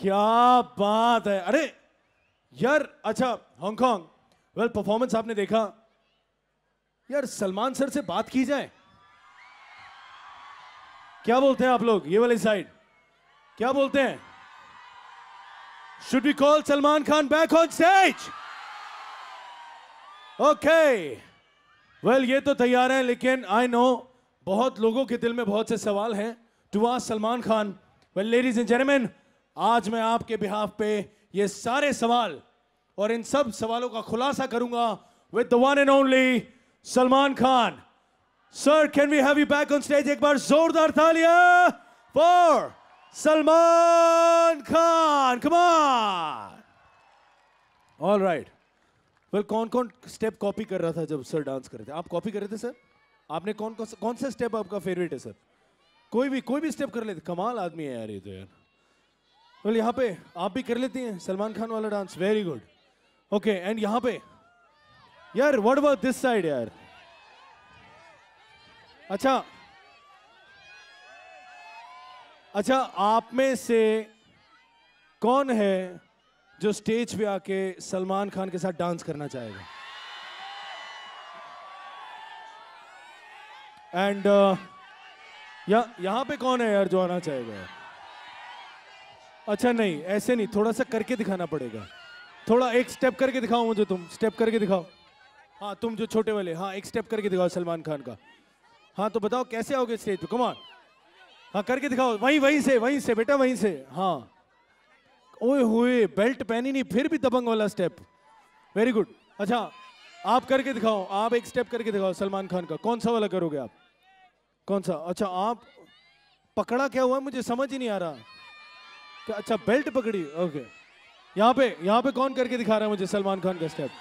क्या बात है। अरे यार अच्छा हांगकांग, वेल परफॉर्मेंस आपने देखा यार। सलमान सर से बात की जाए, क्या बोलते हैं आप लोग ये वाली साइड, क्या बोलते हैं? Should we call Salman Khan back on stage? Okay well ये तो तैयार है, लेकिन आई नो बहुत लोगों के दिल में बहुत से सवाल हैं to ask Salman Khan. Well ladies and gentleman, आज मैं आपके बिहाफ पे ये सारे सवाल और इन सब सवालों का खुलासा करूंगा with the one and only Salman Khan. Sir can we have you back on stage? एक बार जोरदार तालियां for Salman Khan, come on. All right well, कौन कौन स्टेप कॉपी कर रहा था जब सर डांस कर रहे थे? आप कॉपी कर रहे थे सर? आपने कौन सा स्टेप आपका फेवरेट है सर? कोई भी स्टेप कर लेते। कमाल आदमी है यार ये तो यार। वेल यहाँ पे आप भी कर लेती हैं सलमान खान वाला dance, very good. Okay and यहाँ पे यार व्हाट अबाउट दिस साइड यार? अच्छा आप में से कौन है जो स्टेज पे आके सलमान खान के साथ डांस करना चाहेगा? एंड यहाँ पे कौन है यार जो आना चाहेगा? अच्छा नहीं, ऐसे नहीं, थोड़ा सा करके दिखाना पड़ेगा। थोड़ा एक स्टेप करके दिखाओ मुझे, तुम स्टेप करके दिखाओ। हाँ तुम जो छोटे वाले, हाँ एक स्टेप करके दिखाओ सलमान खान का। हाँ तो बताओ कैसे आओगे स्टेज पे, कम ऑन। हाँ करके दिखाओ, वहीं से बेटा, वहीं से। हाँ ओए हुए, बेल्ट पहनी नहीं फिर भी दबंग वाला स्टेप, वेरी गुड। अच्छा आप करके दिखाओ, आप एक स्टेप करके दिखाओ सलमान खान का। कौन सा वाला करोगे आप? कौन सा? अच्छा आप पकड़ा क्या हुआ मुझे समझ ही नहीं आ रहा। अच्छा बेल्ट पकड़ी, ओके। यहाँ पे कौन करके दिखा रहा है मुझे सलमान खान का स्टेप?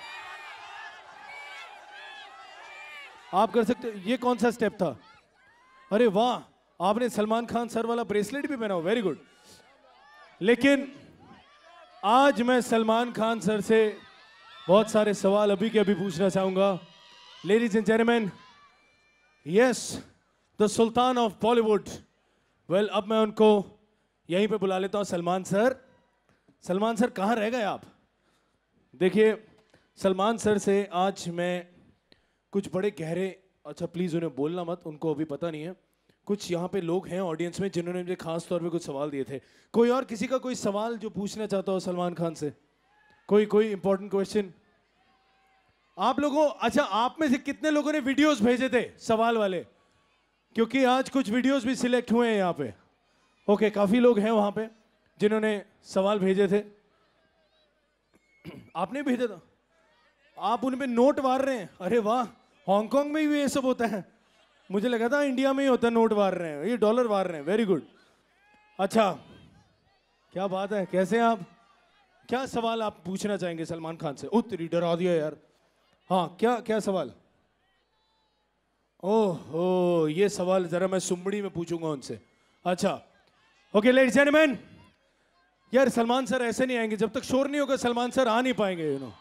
आप कर सकते हो। ये कौन सा स्टेप था? अरे वाह, आपने सलमान खान सर वाला ब्रेसलेट भी पहना हो, वेरी गुड। लेकिन आज मैं सलमान खान सर से बहुत सारे सवाल अभी के अभी पूछना चाहूंगा। Ladies and gentleman, yes the sultan of Bollywood. Well अब मैं उनको यहीं पे बुला लेता हूं। सलमान सर, सलमान सर कहाँ रह गए आप? देखिए सलमान सर से आज मैं कुछ बड़े गहरे, अच्छा प्लीज उन्हें बोलना मत, उनको अभी पता नहीं है। कुछ यहाँ पे लोग हैं ऑडियंस में जिन्होंने मुझे खास तौर पे कुछ सवाल दिए थे। कोई और किसी का कोई सवाल जो पूछना चाहता हो सलमान खान से? कोई इंपॉर्टेंट क्वेश्चन आप लोगों? अच्छा आप में से कितने लोगों ने वीडियोस भेजे थे सवाल वाले? क्योंकि आज कुछ वीडियोस भी सिलेक्ट हुए हैं यहाँ पे। ओके काफी लोग हैं वहां पे जिन्होंने सवाल भेजे थे। आपने भेजा था? आप उन पे नोट मार रहे हैं? अरे वाह, हांगकांग में भी ये सब होता है? मुझे लगा था इंडिया में ही होता है नोट मार रहे हैं, ये डॉलर मार रहे हैं, वेरी गुड। अच्छा क्या बात है, कैसे हैं आप? क्या सवाल आप पूछना चाहेंगे सलमान खान से? तेरी डरा दिया यार। हाँ क्या क्या सवाल? ओहो ये सवाल जरा मैं सुमड़ी में पूछूंगा उनसे। अच्छा ओके लेडीज एंड जेंटलमैन, यार सलमान सर ऐसे नहीं आएंगे जब तक शोर नहीं होगा, सलमान सर आ नहीं पाएंगे यू नो।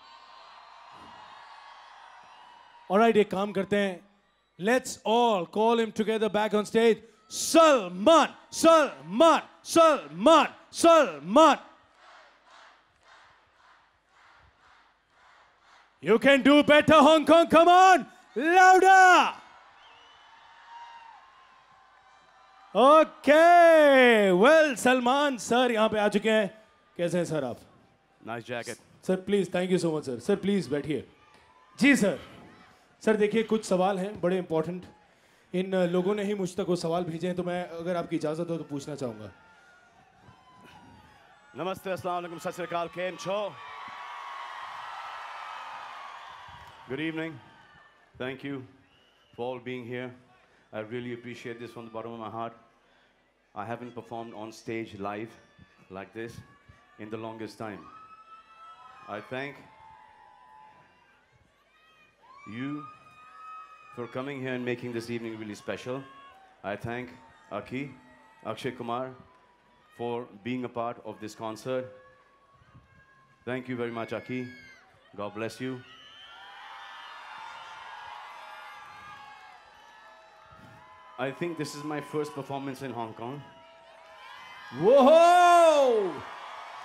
ऑलराइट एक काम करते हैं, let's all call him together back on stage. Salman Salman Salman Salman, you can do better Hong Kong, come on louder. Okay well Salman sir यहाँ पे आ चुके हैं। कैसे हैं सर आप? Nice jacket. Sir please, thank you so much sir. Sir please बैठिए। जी sir. Sir देखिए कुछ सवाल हैं बड़े इंपॉर्टेंट, इन लोगों ने ही मुझ तक वो सवाल भेजे हैं, तो मैं अगर आपकी इजाजत हो तो पूछना चाहूंगा। नमस्ते, अस्सलाम वालेकुम, सत श्री अकाल, केम छो? Good evening. Thank you for all being here. I really appreciate this from the bottom of my heart. I haven't performed on stage live like this in the longest time. I thank you for coming here and making this evening really special. I thank Aki, Akshay Kumar for being a part of this concert. Thank you very much, Aki. God bless you. I think this is my first performance in Hong Kong. Whoa!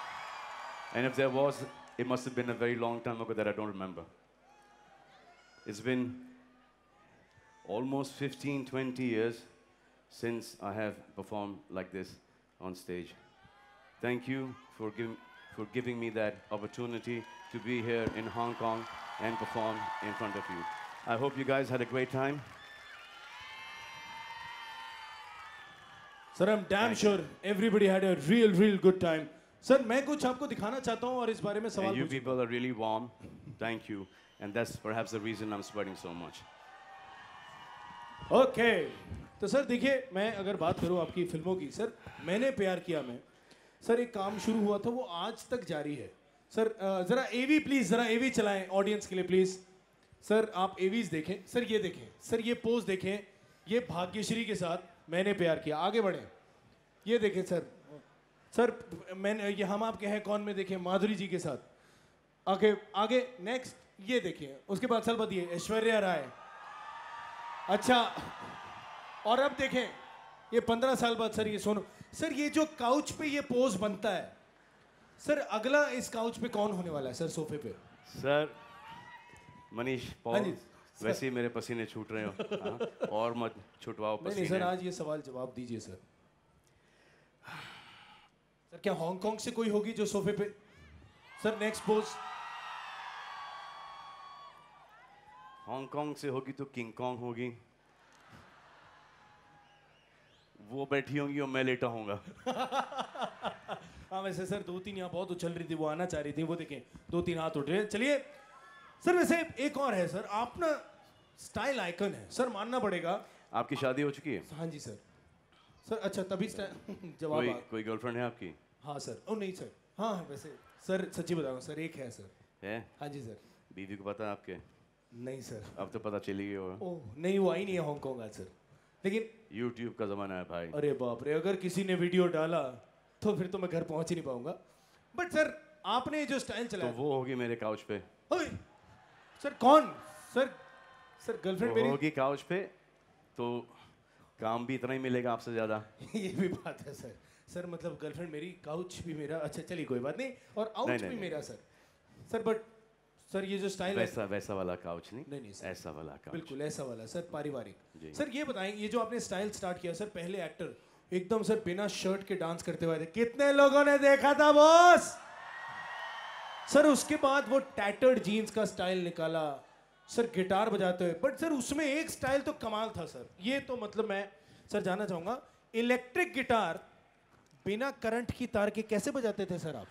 And if there was, it must have been a very long time ago that I don't remember. It's been almost 15, 20 years since I have performed like this on stage. Thank you for giving me that opportunity to be here in Hong Kong and perform in front of you. I hope you guys had a great time. Sir, I'm damn sure everybody had a real good time. Sir, मैं कुछ आपको दिखाना चाहता हूँ और इस बारे में सवाल And you पूछूंगा। people are really warm. Thank you. And that's perhaps the reason I'm sweating so much. Okay. तो सर देखिए, मैं अगर बात करूँ आपकी फिल्मों की, सर मैंने प्यार किया मैं, सर एक काम शुरू हुआ था वो आज तक जारी है। सर जरा एवी प्लीज, जरा एवी चलाएं ऑडियंस के लिए प्लीज। सर आप एवीज देखें, सर ये देखें, सर ये पोज देखें, ये भाग्यश्री के साथ मैंने प्यार किया। आगे बढ़ें, ये देखें सर, सर मैंने ये हम आपके हैं कौन में देखें माधुरी जी के साथ। आगे आगे नेक्स्ट ये देखिए, उसके बाद साल बाद ये ऐश्वर्या राय। अच्छा, और अब देखें ये 15 साल बाद सर ये सोनू। सर ये जो काउच पे ये पोज बनता है, सर अगला इस काउच पे कौन होने वाला है सर सोफे पे? सर मनीष हाँ पॉल, जी, वैसे ही मेरे पसीने छूट रहे हो। हाँ, और मत छुटवाओ नहीं नहीं सर, पसीने। आज ये सवाल जवाब दीजिए सर। सर क्या हांगकांग से कोई होगी जो सोफे पे? Sir next pose. हांगकांग से होगी तो किंग कॉन्ग होगी। वो बैठी होंगी और मैं लेटा होऊंगा। हाँ वैसे सर 2-3 यहाँ बहुत उछल रही थी, वो आना चाह रही थी, वो देखें 2-3 हाथ उठ रहे हैं। चलिए सर, वैसे एक और है सर, आप ना स्टाइल आइकन है सर, मानना पड़ेगा। आपकी शादी हो चुकी है? हाँ जी सर। सर अच्छा तभी जवाब कोई गर्लफ्रेंड है आपकी? हाँ सर। ओ नहीं सर, हाँ वैसे सर सच्ची बताऊँ सर, एक है सर। है? हाँ जी सर। बीवी को पता है आपके? नहीं सर। अब तो पता चली गई होगा। ओह नहीं, वो आई नहीं है हांगकांग आज सर, लेकिन यूट्यूब का जमाना है भाई। अरे बाप रे, अगर किसी ने वीडियो डाला तो फिर तो मैं घर पहुंच ही नहीं पाऊंगा। बट सर आपने जो स्टाइल तो चलाया, वो होगी मेरे काउच पे। ओए, सर कौन? सर सर गर्लफ्रेंड वो मेरी होगी काउच पे तो काम भी इतना ही मिलेगा आपसे ज्यादा। ये भी बात है सर। सर मतलब गर्लफ्रेंड मेरी, काउच भी मेरा। अच्छा चलिए कोई बात नहीं, और आउच नहीं, भी नहीं, मेरा सर। सर बट सर ये जो स्टाइल है, वैसा वाला काउच नहीं, नहीं सर, ऐसा वाला काउच। बिल्कुल ऐसा वाला सर, पारिवारिक। जी। सर ये बताएं, ये जो आपने स्टाइल स्टार्ट किया सर, पहले एक्टर एकदम सर बिना शर्ट के डांस करते हुए थे, कितने लोगों ने देखा था बॉस? सर उसके बाद वो टैटर्ड जीन्स का स्टाइल निकाला सर, गिटार बजाते हुए। बट सर उसमें एक स्टाइल तो कमाल था सर, ये तो मतलब मैं सर जानना चाहूंगा, इलेक्ट्रिक गिटार बिना करंट की तार के कैसे बजाते थे सर आप?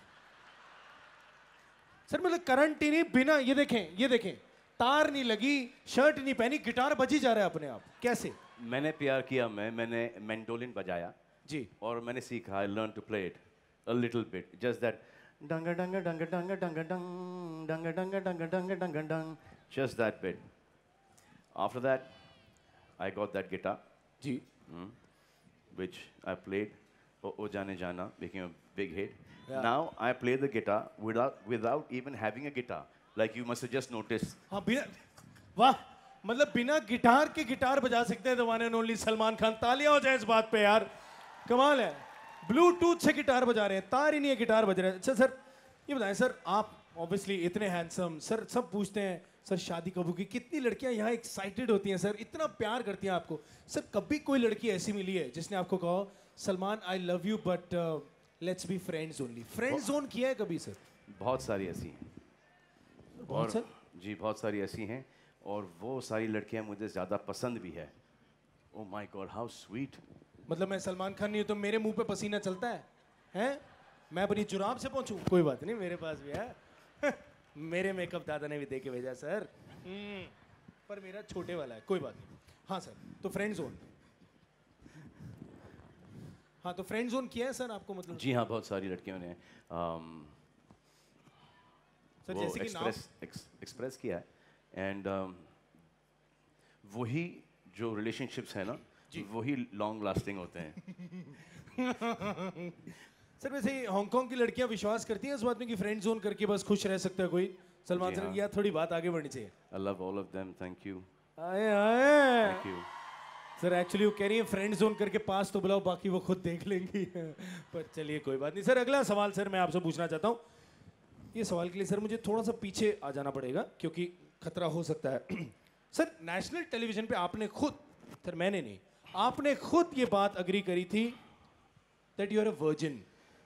सर मतलब करंट ही नहीं, बिना, ये देखें तार नहीं लगी, शर्ट नहीं पहनी, गिटार बजी जा रहा है अपने आप, कैसे? मैंने प्यार किया, मैंने मैंडोलिन बजाया जी, और मैंने सीखा, I learn to play it a little bit, just that डंगा डंगा डंगा डंगा डंगा डंग डंगा डंगा डंगा डंगा डंगा डंग, just that bit. After that, I got that guitar, ji, which I played. O Jane Jana became a big hit. Yeah. Now I play the guitar without even having a guitar. Like you must have just noticed. हाँ बिना, वाह, मतलब बिना guitar के guitar बजा सकते हैं the one and only Salman Khan. तालियां हो जाए इस बात पे यार, कमाल है। ब्लूटूथ से गिटार बजा रहे हैं, तार ही नहीं है, गिटार बज रहे हैं। अच्छा सर ये बताएं सर, आप ऑब्वियसली इतने हैंडसम सर, सब पूछते हैं सर शादी कब होगी? कितनी लड़कियां यहाँ एक्साइटेड होती हैं सर, इतना प्यार करती हैं आपको। सर कभी कोई लड़की ऐसी मिली है जिसने आपको कहा Salman I love you but let's be friends only? Friend zone किया है कभी सर? बहुत सारी ऐसी हैं। बहुत सर? जी बहुत सारी ऐसी हैं, और वो सारी लड़कियां मुझे ज़्यादा पसंद भी है। Oh my god how sweet. मतलब मैं सलमान खान नहीं हूँ तो मेरे मुंह पे पसीना चलता है? हैं? मैं अपनी जुराब से पहुंचूं? कोई बात नहीं, मेरे पास भी है। मेरे मेकअप दादा ने भी दे के भेजा सर, पर मेरा छोटे वाला है, कोई बात नहीं। हाँ सर, तो फ्रेंड जोन, हाँ तो फ्रेंड जोन किया है सर आपको मतलब? जी हाँ, बहुत सारी लड़कियों ने सर वो जैसे कि नाम एक्सप्रेस किया है, एंड वही जो रिलेशनशिप्स है ना, वही लॉन्ग लास्टिंग होते हैं। सर वैसे हांगकांग की लड़कियां विश्वास करती हैं इस बात में कि फ्रेंड जोन करके बस खुश रह सकता है कोई सलमान जी सर? हाँ। या थोड़ी बात आगे बढ़नी चाहिए? I love all of them, thank you, आए आए thank you. सर एक्चुअली वो कह रही है फ्रेंड जोन करके पास तो बुलाओ, बाकी वो खुद देख लेंगी। पर चलिए कोई बात नहीं। सर अगला सवाल सर मैं आपसे पूछना चाहता हूँ ये सवाल के लिए सर मुझे थोड़ा सा पीछे आ जाना पड़ेगा क्योंकि खतरा हो सकता है। सर नेशनल टेलीविजन पे आपने खुद, सर मैंने नहीं, आपने खुद ये बात अग्री करी थी that you are a virgin.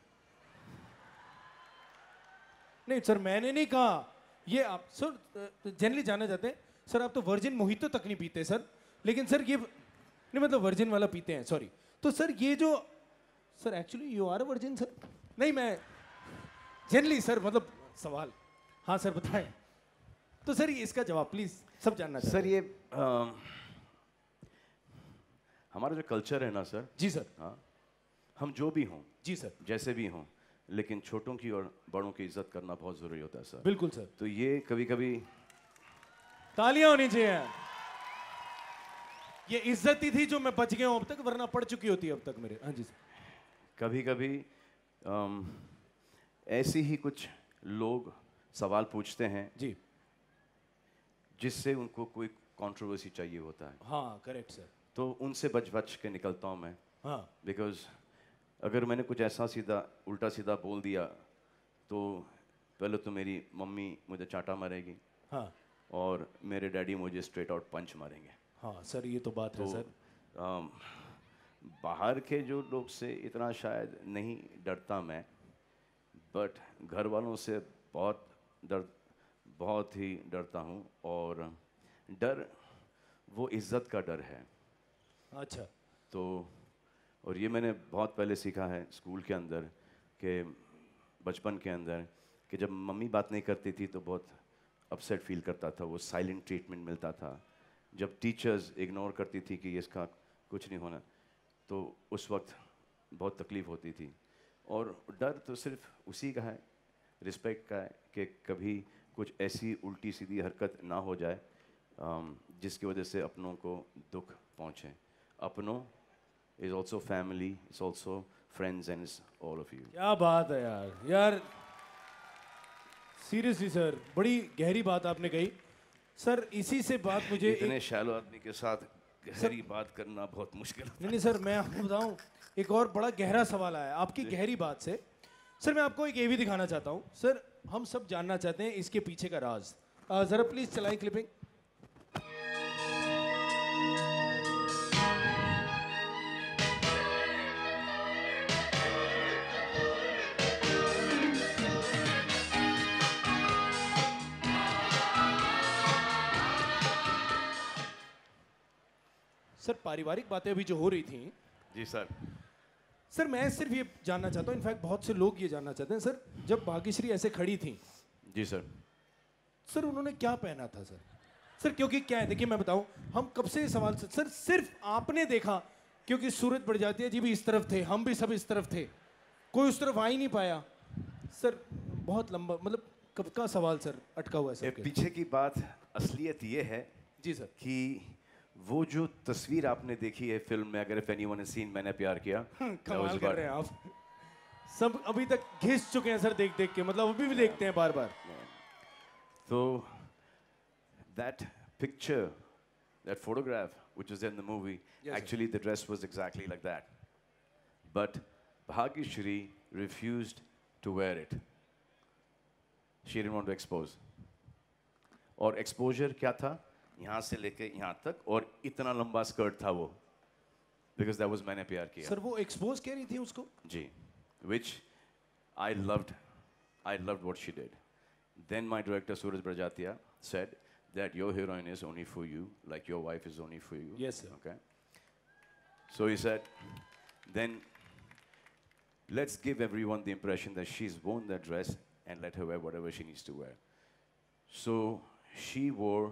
नहीं सर मैंने नहीं कहा ये, आप सर जनरली जानना चाहते हैं सर आप तो वर्जिन मोहितो तक नहीं पीते सर, लेकिन सर ये नहीं मतलब वर्जिन वाला पीते हैं, सॉरी। तो सर ये जो sir actually you are a virgin sir? नहीं मैं जनरली सर मतलब सवाल, हाँ सर बताएं। तो सर ये इसका जवाब प्लीज सब जानना चाहते सर ये हमारा जो कल्चर है ना सर। जी सर। हाँ, हम जो भी हों, जी सर, जैसे भी हों, लेकिन छोटों की और बड़ों की इज्जत करना बहुत ज़रूरी होता है सर। बिल्कुल सर। तो ये कभी कभी तालियां होनी चाहिए। ये इज्जत ही थी जो मैं बच गया हूं अब तक, वरना पड़ चुकी होती अब तक मेरे। हाँ जी सर। कभी कभी ऐसे ही कुछ लोग सवाल पूछते हैं जी, जिससे उनको कोई कंट्रोवर्सी चाहिए होता है। हाँ करेक्ट सर। तो उनसे बच बच के निकलता हूँ मैं। हाँ बिकॉज अगर मैंने कुछ ऐसा सीधा उल्टा सीधा बोल दिया तो पहले तो मेरी मम्मी मुझे चाटा मारेगी हाँ और मेरे डैडी मुझे स्ट्रेट आउट पंच मारेंगे। हाँ सर ये तो बात है तो सर। बाहर के जो लोग से इतना शायद नहीं डरता मैं, बट घर वालों से बहुत ही डरता हूँ। और डर वो इज्जत का डर है। अच्छा। तो और ये मैंने बहुत पहले सीखा है स्कूल के अंदर, कि बचपन के अंदर, कि जब मम्मी बात नहीं करती थी तो बहुत अपसेट फील करता था, वो साइलेंट ट्रीटमेंट मिलता था। जब टीचर्स इग्नोर करती थी कि इसका कुछ नहीं होना, तो उस वक्त बहुत तकलीफ़ होती थी। और डर तो सिर्फ उसी का है, रिस्पेक्ट का है, कि कभी कुछ ऐसी उल्टी सीधी हरकत ना हो जाए जिसकी वजह से अपनों को दुख पहुँचे। अपनों is also family, it's also friends, and it's all of you. क्या बात है यार, यार सीरियसली सर बड़ी गहरी बात आपने कही सर। इसी से बात मुझे इतने शैलो आदमी के साथ गहरी बात करना बहुत मुश्किल है। नहीं सर मैं आपको बताऊं, एक और बड़ा गहरा सवाल आया आपकी गहरी बात से। सर मैं आपको एक ये भी दिखाना चाहता हूं सर, हम सब जानना चाहते हैं इसके पीछे का राज। जरा प्लीज चलाएं क्लिपिंग। सर पारिवारिक बातें अभी जो हो रही थी। जी सर। सर मैं सिर्फ ये जानना चाहता हूँ, इनफैक्ट बहुत से लोग ये जानना चाहते हैं सर, जब भाग्यश्री ऐसे खड़ी थी। जी सर। सर उन्होंने क्या पहना था सर? सर क्योंकि क्या है, देखिए मैं बताऊं, हम कब से सवाल सर सिर्फ आपने देखा क्योंकि सूरज बढ़ जाती है जी भी इस तरफ थे, हम भी सब इस तरफ थे, कोई उस तरफ आ ही नहीं पाया। सर बहुत लंबा मतलब कब का सवाल सर अटका हुआ है सर। पीछे की बात असलियत ये है जी सर कि वो जो तस्वीर आपने देखी है फिल्म में, अगर इफ एनीवन हैज सीन मैंने प्यार किया, कमाल कर रहे हैं आप। सब अभी तक घिस चुके हैं सर देख देख के, मतलब अभी भी देखते हैं बार बार। तो that picture, that photograph which is in the movie, yes, actually the dress was exactly like that, but Bhagyashri refused to wear it. She didn't want to expose. और exposure क्या था? यहाँ से लेके यहाँ तक, और इतना लंबा स्कर्ट था वो, because that was मैंने प्यार किया। सर वो expose कह रही थी उसको? जी, which I loved what she did. Then my director Suraj Brajatia said that your heroine is only for you, like your wife is only for you. Yes, sir. Okay. So he said, then let's give everyone the impression that she's worn that dress and let her wear whatever she needs to wear. So she wore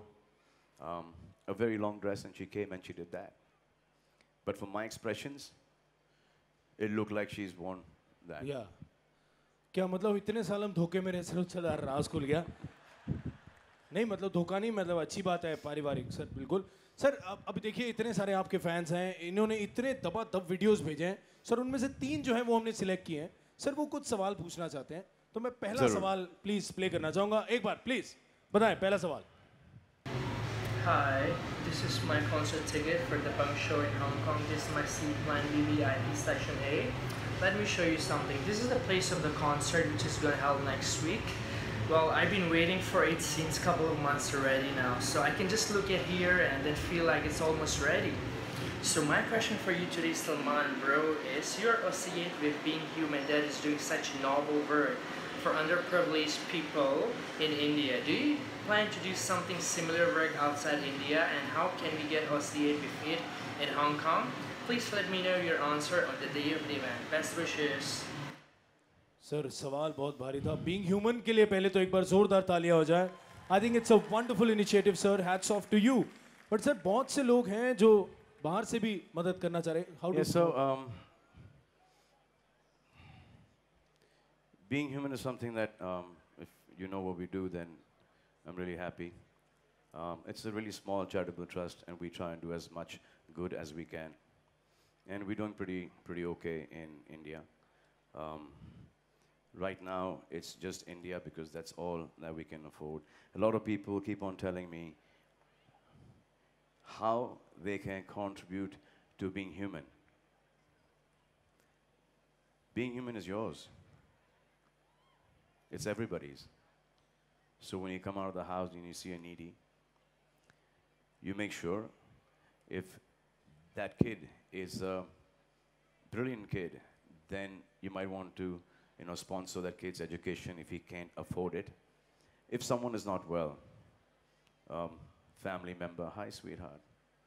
a very long dress and she came and she did that. But for my expressions, it looked like she's worn that. Yeah. क्या मतलब इतने साल हम धोखे में रहे sir, उसका राज खुल गया? नहीं मतलब धोखा नहीं, मतलब अच्छी बात है पारिवारिक सर, बिल्कुल सर। अब देखिए इतने सारे आपके फैंस हैं, इन्होंने इतने दबादब वीडियोस भेजे हैं सर, उनमें से 3 जो हैं वो हमने सिलेक्ट किए हैं सर, वो कुछ सवाल पूछना चाहते हैं। तो मैं पहला सवाल प्लीज प्ले करना चाहूँगा, एक बार प्लीज बताएं पहला सवाल। Hi, this is my concert ticket for the punk show in Hong Kong. This is my seat plan VVIP section A. Let me show you something. This is the place of the concert which is going to held next week. Well, I've been waiting for it since a couple of months already now, so I can just look at here and then feel like it's almost ready. So my question for you today, Salman, bro, is you're associated with Being Human that is doing such noble work for underprivileged people in India. Do you plan to do something similar work outside India, and how can we get associated with it in Hong Kong? Please let me know your answer on the day of the event. Best wishes. Sir सवाल बहुत भारी था being human के लिए पहले तो एक बार जोरदार तालियां हो जाए I think it's a wonderful initiative sir hats off to you but sir बहुत से लोग हैं जो बाहर से भी मदद करना चाह रहे हैं how Yes, so being human is something that if you know what we do, then I'm really happy. It's a really small charitable trust, and we try and do as much good as we can. And we're doing pretty okay in India. Right now, it's just India because that's all that we can afford. A lot of people keep on telling me how they can contribute to being human. Being human is yours. It's everybody's. So when you come out of the house and you see a needy, you make sure if that kid is a brilliant kid, then you might want to, sponsor that kid's education if he can't afford it. If someone is not well, family member, hi sweetheart.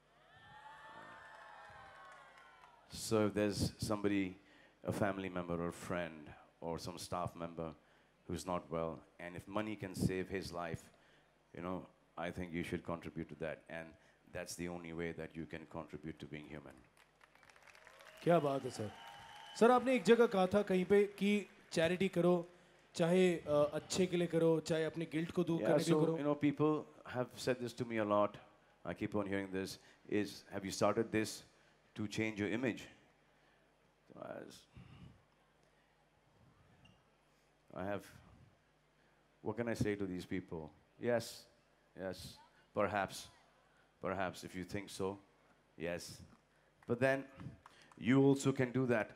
So if there's somebody, a family member or friend or some staff member who's not well, and if money can save his life, I think you should contribute to that. And that's the only way that you can contribute to being human. क्या बात है sir sir आपने एक जगह कहा था कहीं पे कि चैरिटी करो चाहे अच्छे के लिए करो चाहे अपने गिल्ट को दूर करने के लिए करो People have said this to me a lot. I keep on hearing this. Have you started this to change your image? What can I say to these people? Yes, perhaps, if you think so, yes. But then, you also can do that.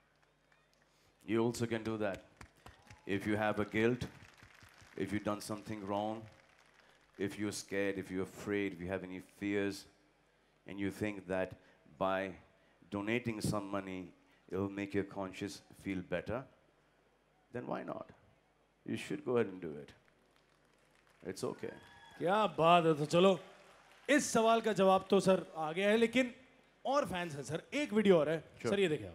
If you have a guilt, if you've done something wrong, if you're scared, if you're afraid, if you have any fears, and you think that by donating some money, it'll make your conscience feel better, then why not? You should go ahead and do it. It's okay. क्या बात है तो चलो इस सवाल का जवाब तो सर आ गया है लेकिन और फैंस हैं सर एक वीडियो और है सर ये देखिए आप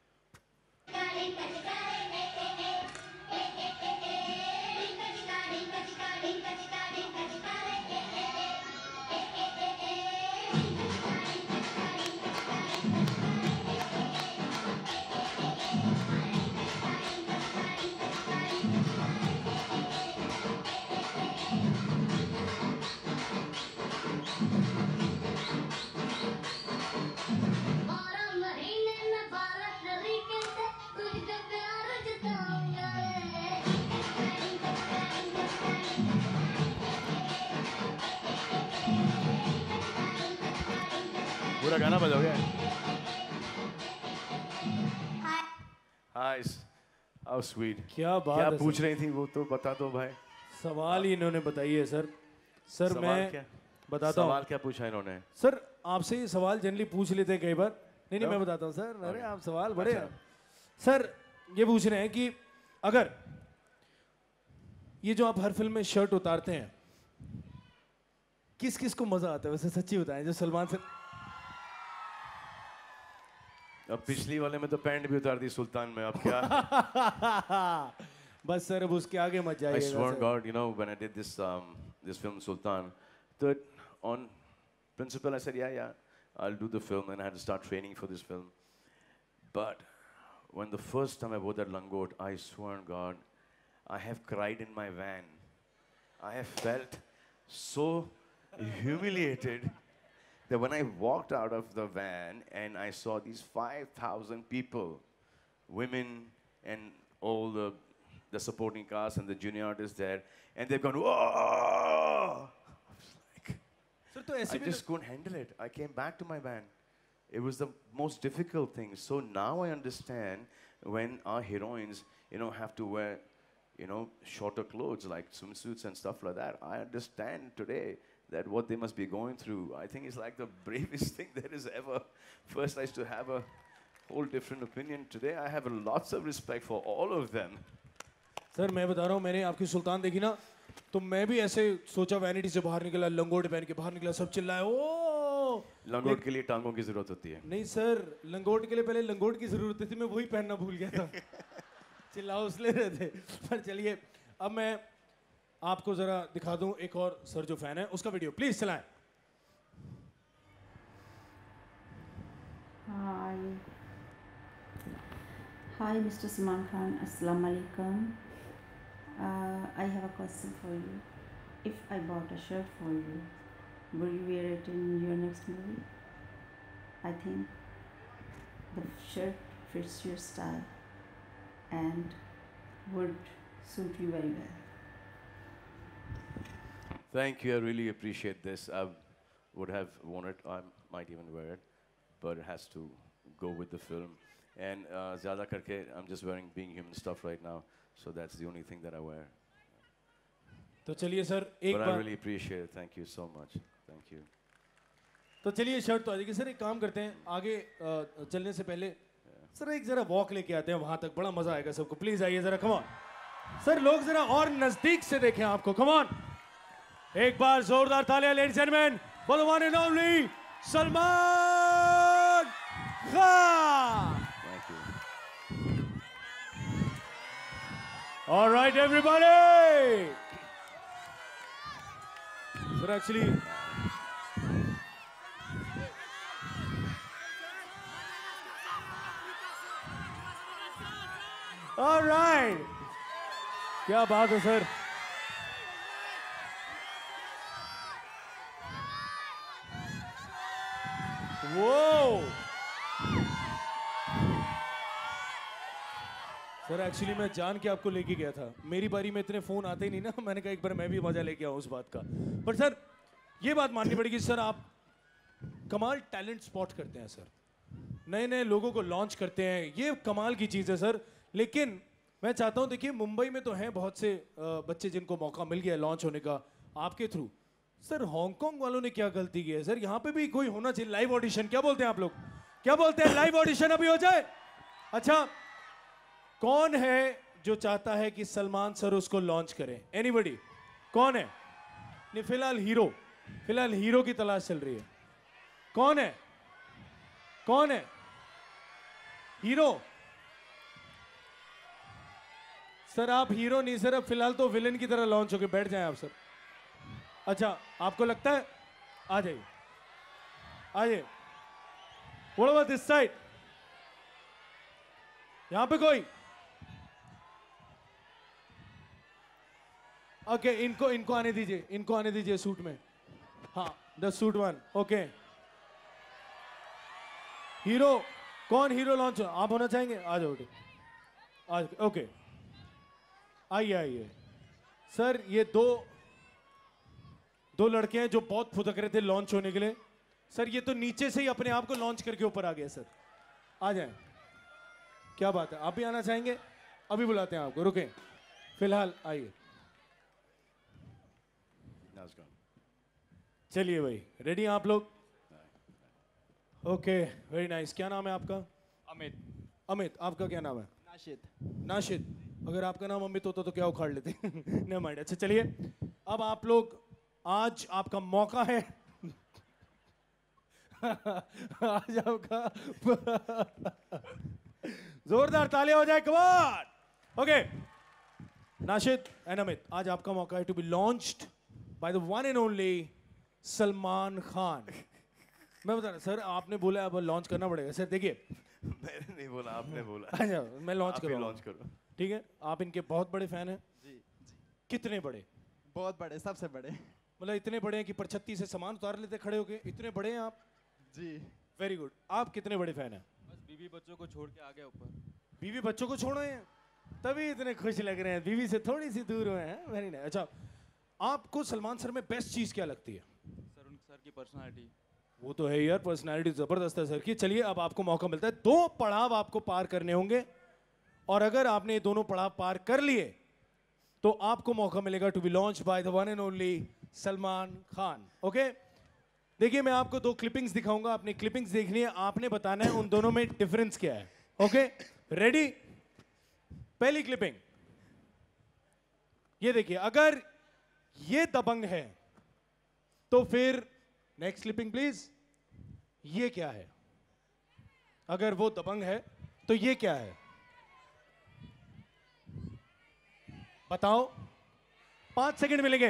पूरा गाना बजाओगे? Hi. How sweet. क्या बात क्या है पूछ रही थी वो तो बता दो भाई. सवाल ही इन्होंने बताई है सर सर मैं बताता हूँ सवाल क्या पूछा इन्होंने? सर आपसे ये सवाल जनरली पूछ लेते हैं कई बार नहीं मैं बताता हूँ सर अरे आप सवाल बड़े हैं सर ये पूछ रहे हैं कि अगर ये जो आप हर फिल्म में शर्ट उतारते हैं किस किस को मजा आता है वैसे सच्ची बताएं जो सलमान सर अब पिछली वाले में तो पैंट भी उतार दी सुल्तान में अब क्या बस सर अब उसके आगे मत जाइएगा I swear God, when I did this film Sultan, that on principle I said, yeah, I'll do the film, and I had to start training for this film. But when the first time I wore that langot, I swear God, I have cried in my van. I have felt so humiliated that when I walked out of the van and I saw these 5,000 people, women and all the supporting cast and the junior artists there, and they've gone, whoa! I just couldn't handle it. I came back to my van. It was the most difficult thing. So now I understand when our heroines, have to wear you know, shorter clothes like swimsuits and stuff like that. I understand today that what they must be going through. I think it's like the bravest thing there is ever. First, I used to have a whole different opinion. Today, I have lots of respect for all of them. Sir मैं बता रहा हूँ, मैंने आपकी सुल्तान देखी ना, तो मैं भी ऐसे सोचा, वैनिटी से बाहर निकला, लंगोट पहन के बाहर निकला, सब चिल्लाए ओ। लंगोट के लिए टांगों की जरूरत होती है। नहीं सर, लंगोट के लिए पहले लंगोट की जरूरत थी, मैं वही पहनना भूल गया था। चिल्लाओ उसले रहे थे। पर चलिए, अब मैं आपको जरा दिखा दूं एक और सर जो फैन है उसका वीडियो, प्लीज चलाएं। Hi Mr. Salman Khan, Assalamu alaikum. I have a question for you. If I bought a shirt for you, will you wear it in your next movie? I think the shirt fits your style and would suit you very well. Thank you. I really appreciate this. I would have worn it. I might even wear it, but it has to go with the film. And zyada karke, I'm just wearing Being Human stuff right now, so that's the only thing that I wear. तो चलिए sir एक But bar, I really appreciate it. Thank you so much. Thank you. तो चलिए shirt तो आ जाएगी sir. एक काम करते हैं, आगे चलने से पहले सर एक जरा वॉक लेके आते हैं वहां तक, बड़ा मजा आएगा सबको। प्लीज आइए जरा, कम ऑन सर, लोग जरा और नजदीक से देखें आपको, कम ऑन। एक बार जोरदार तालियां ladies and gentleman for the one and only Salman Khan. Thank you. All right, everybody. Sir, actually, all right. क्या बात है सर। वो सर एक्चुअली मैं जान के आपको लेके गया था, मेरी बारी में इतने फोन आते ही नहीं ना, मैंने कहा एक बार मैं भी मजा लेके आऊं उस बात का। पर सर ये बात माननी पड़ेगी सर, आप कमाल टैलेंट स्पॉट करते हैं सर, नए नए लोगों को लॉन्च करते हैं, ये कमाल की चीज़ है सर। लेकिन मैं चाहता हूं, देखिए मुंबई में तो हैं बहुत से बच्चे जिनको मौका मिल गया लॉन्च होने का आपके थ्रू। सर हांगकांग वालों ने क्या गलती की है सर? यहाँ पे भी कोई होना चाहिए लाइव ऑडिशन। क्या बोलते हैं आप लोग, क्या बोलते हैं? लाइव ऑडिशन अभी हो जाए। अच्छा, कौन है जो चाहता है कि सलमान सर उसको लॉन्च करें? एनीबडी? कौन है? नहीं, फिलहाल हीरो की तलाश चल रही है। कौन है? कौन है हीरो? सर आप हीरो नहीं सर, अब फिलहाल तो विलेन की तरह लॉन्च होके बैठ जाएं आप सर। अच्छा, आपको लगता है? आ जाइए, आ जाइए। What about this side? यहां पे कोई? ओके, इनको आने दीजिए, इनको आने दीजिए सूट में। हाँ, the suit one. Okay, hero कौन? हीरो लॉन्च आप होना चाहेंगे? आ जाओ, आज ओके, आइए आइए। सर ये दो लड़के हैं जो बहुत फुदक रहे थे लॉन्च होने के लिए। सर ये तो नीचे से ही अपने आप को लॉन्च करके ऊपर आ गया सर। आ जाएं, क्या बात है, आप भी आना चाहेंगे? अभी बुलाते हैं आपको, रुके, फिलहाल आइए। चलिए भाई, रेडी हैं आप लोग? Okay, very nice. क्या नाम है आपका? अमित। अमित, आपका क्या नाम है? नाशिद। नाशिद। अगर आपका नाम अमित होता तो क्या उखाड़ लेते? नहीं माइंड। अच्छा चलिए, अब आप लोग, आज आपका मौका है। आज आपका जोरदार तालियां हो जाए, come on. Okay, Nashid and Amit, आज आपका मौका है to be launched by the one and only Salman Khan. मैं बता रहा सर, आपने बोला अब लॉन्च करना पड़ेगा सर। देखिए, मैंने नहीं बोला, आपने बोला। अच्छा, मैं लॉन्च आप ही करूँगा। लॉन्च करो। ठीक है, आप इनके बहुत बड़े फैन हैं? जी जी, कितने बड़े? बहुत बड़े, सबसे बड़े। मतलब इतने बड़े हैं कि परछत्ती से सामान उतार लेते खड़े होके, इतने बड़े हैं आप? जी। Very good. आप कितने बड़े फैन हैं? बस बीवी बच्चों को छोड़ के आ गया ऊपर। बीवी बच्चों को छोड़ आए हैं, तभी इतने खुश लग रहे हैं, बीवी से थोड़ी सी दूर हुए हैं। Very nice. अच्छा, आपको सलमान सर में बेस्ट चीज़ क्या लगती है? सर की पर्सनालिटी। वो तो है यार, पर्सनालिटी जबरदस्त है सर की। चलिए, अब आपको मौका मिलता है, 2 पड़ाव आपको पार करने होंगे, और अगर आपने ये दोनों पड़ाव पार कर लिए तो आपको मौका मिलेगा to be launch by the one and only Salman Khan. Okay, देखिए मैं आपको 2 क्लिपिंग्स दिखाऊंगा, आपने क्लिपिंग्स देखनी है, आपने बताना है उन दोनों में डिफरेंस क्या है। Okay, ready? पहली क्लिपिंग ये देखिए, अगर ये दबंग है तो फिर नेक्स्ट क्लिपिंग प्लीज, ये क्या है? अगर वो दबंग है तो ये क्या है? बताओ, 5 सेकंड मिलेंगे।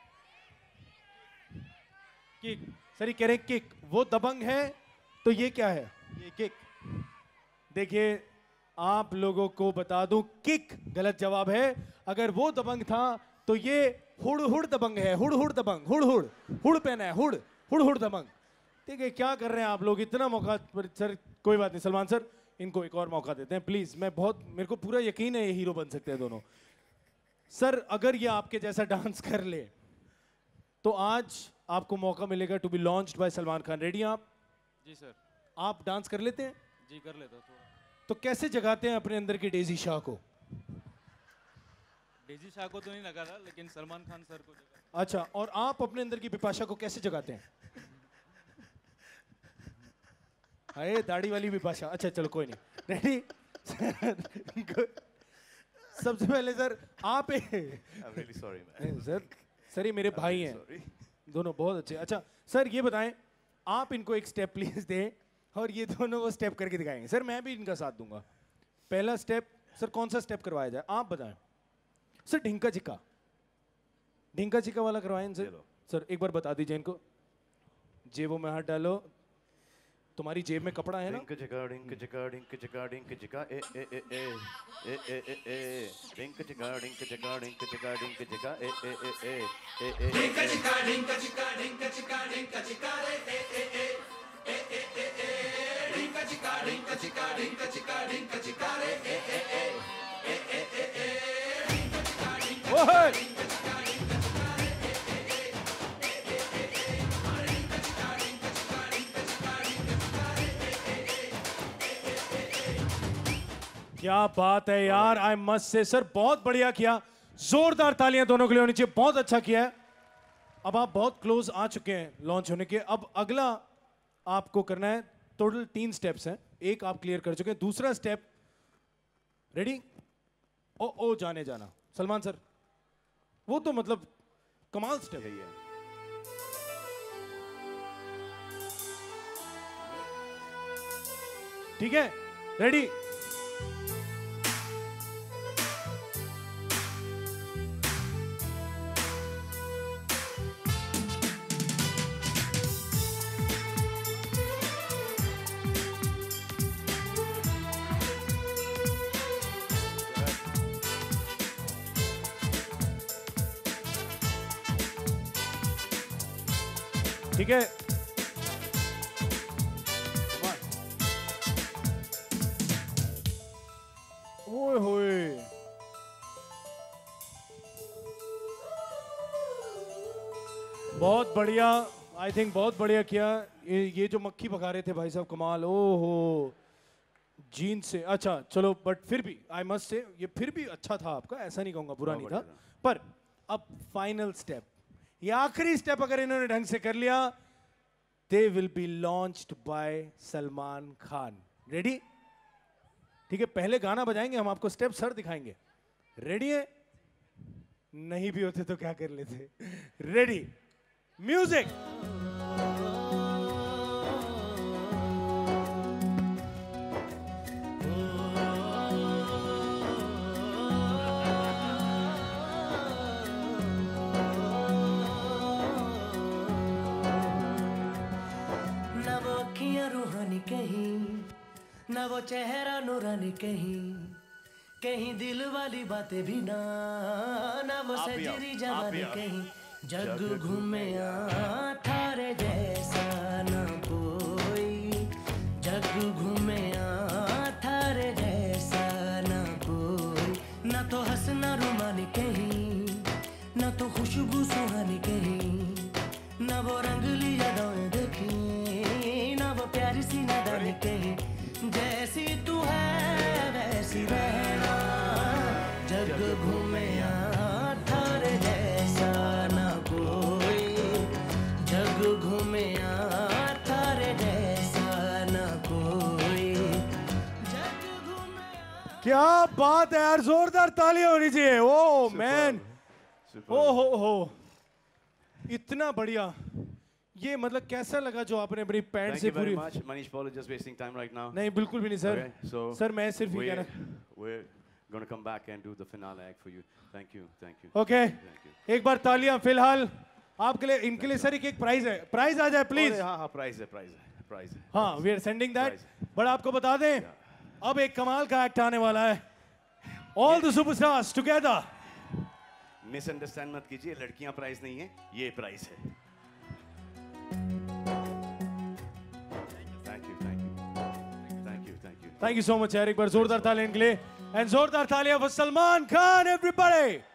किक, सर ये कह रहे हैं किक, वो दबंग है तो ये क्या है? ये किक। देखिए आप लोगों को बता दूं, किक गलत जवाब है। अगर वो दबंग था तो ये हुड़ हुड़ दबंग है, हुड़ हुड़ दबंग, हुड़ हुड़ हुड़ पहना है, हुड़ हुड़ हुड़ दबंग। ठीक है, क्या कर रहे हैं आप लोग, इतना मौका। सर कोई बात नहीं, सलमान सर इनको एक और मौका देते हैं प्लीज। मेरे को पूरा यकीन है ये हीरो बन सकते हैं दोनों। सर अगर ये आपके जैसा डांस कर ले तो आज आपको मौका मिलेगा to be launched by Salman Khan. Ready आप? जी सर। आप डांस कर लेते हैं? जी कर लेता हूँ थोड़ा। तो कैसे जगाते हैं अपने अंदर की डेजी शाह को? डेजी शाह को तो नहीं लगा था, लेकिन सलमान खान सर को जगा। अच्छा, और आप अपने अंदर की बिपाशा को कैसे जगाते हैं? अरे दाढ़ी वाली बिपाशा। अच्छा चलो कोई नहीं, रेडी? सबसे पहले सर आप I'm really sorry, man. Sir ये मेरे भाई हैं Sorry. दोनों, बहुत अच्छे। अच्छा सर ये बताएं, आप इनको एक स्टेप प्लीज दें और ये दोनों वो स्टेप करके दिखाएंगे। सर मैं भी इनका साथ दूंगा। पहला स्टेप सर कौन सा स्टेप करवाया जाए आप बताएं। सर ढिंका चिक्का, ढिंका चिक्का वाला करवाएं इनसे। चलो। सर एक बार बता दीजिए इनको, जेबों में हाथ डालो, तुम्हारी जेब में कपड़ा है ना? Dink chicka, dink chicka, dink chicka, dink chicka, eh eh eh eh, eh eh eh eh, dink chicka, dink chicka, dink chicka, dink chicka, eh eh eh eh, eh eh eh. Dink chicka, dink chicka, dink chicka, dink chicka, eh eh eh eh, eh eh eh eh, dink chicka, dink chicka, dink chicka, dink chicka, eh eh eh eh, eh eh eh eh, dink chicka, dink ओहे! क्या बात है यार, I must say sir बहुत बढ़िया किया। जोरदार तालियां दोनों के लिए होनी चाहिए, बहुत अच्छा किया है। अब आप बहुत क्लोज आ चुके हैं लॉन्च होने के। अब अगला आपको करना है, टोटल 3 स्टेप्स हैं, एक आप क्लियर कर चुके हैं, दूसरा स्टेप रेडी? ओ जाने जाना सलमान सर, वो तो मतलब कमाल स्टेप है ये। ठीक है, रेडी? ठीक है, ओए होए, बहुत बढ़िया। आई थिंक बहुत बढ़िया किया। ये जो मक्खी भगा रहे थे भाई साहब, कमाल। ओहो, जीन्स से। अच्छा चलो, बट फिर भी आई मस्ट से ये फिर भी अच्छा था आपका, ऐसा नहीं कहूंगा बुरा नहीं था। पर अब फाइनल स्टेप, ये आखिरी स्टेप अगर इन्होंने ढंग से कर लिया, they will be launched by Salman Khan. Ready? ठीक है, पहले गाना बजाएंगे हम, आपको स्टेप सर दिखाएंगे। रेडी है? नहीं भी होते तो क्या कर लेते। Ready, music. कहीं ना वो चेहरा नूरानी, कहीं दिल वाली बातें भी ना वो सजरी जवानी, कहीं जग घूमे थारे जैसा ना कोई, जग घूमे थारे जैसा ना कोई, ना तो हंसना रुमानी कहीं, ना तो खुशबू सुहानी कहीं, ना वो रंगली यादें देखी, ना वो प्यारी सी नादानी कहीं, जैसी तू है वैसी रहना, जग घूमे क्या बात है यार, जोरदार तालियां होनी चाहिए। ओ मैन, ओ हो, इतना बढ़िया। ये मतलब कैसा लगा जो आपने अपनी पैंट Thank से you very पूरी। much. Manish Paul is just wasting time right now. नहीं बिल्कुल भी नहीं सर। Okay, so सर मैं सिर्फ ये कहना। we're going to come back and do the finale act for you. Thank you, thank you. Okay, Thank you. एक बार तालियां फिलहाल आपके लिए, इनके लिए सर एक प्राइज है। प्राइज आ जाए प्लीज। हाँ हाँ, प्राइज है, प्राइज है, प्राइज है। हाँ, we are sending that. Prize. But आपको बता दें, अब एक कमाल का एक्ट आने वाला है। All the superstars together. Misunderstand मत कीजिए, लड़कियां प्राइज नहीं है, ये प्राइज है। Thank you, thank you, thank you, thank you. Thank you so much यार, एक बार जोरदार तालियां इनके लिए। एंड जोरदार तालियां फॉर सलमान खान एवरीबॉडी।